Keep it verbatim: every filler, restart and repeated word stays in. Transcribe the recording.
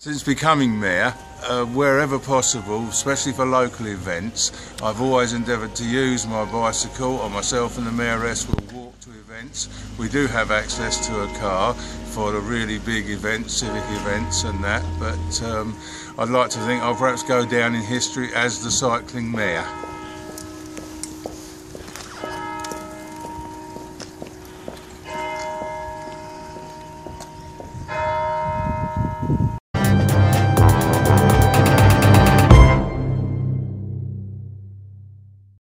Since becoming mayor, uh, wherever possible, especially for local events, I've always endeavoured to use my bicycle, or myself and the mayoress will walk to events. We do have access to a car for the really big events, civic events and that, but um, I'd like to think I'll perhaps go down in history as the cycling mayor.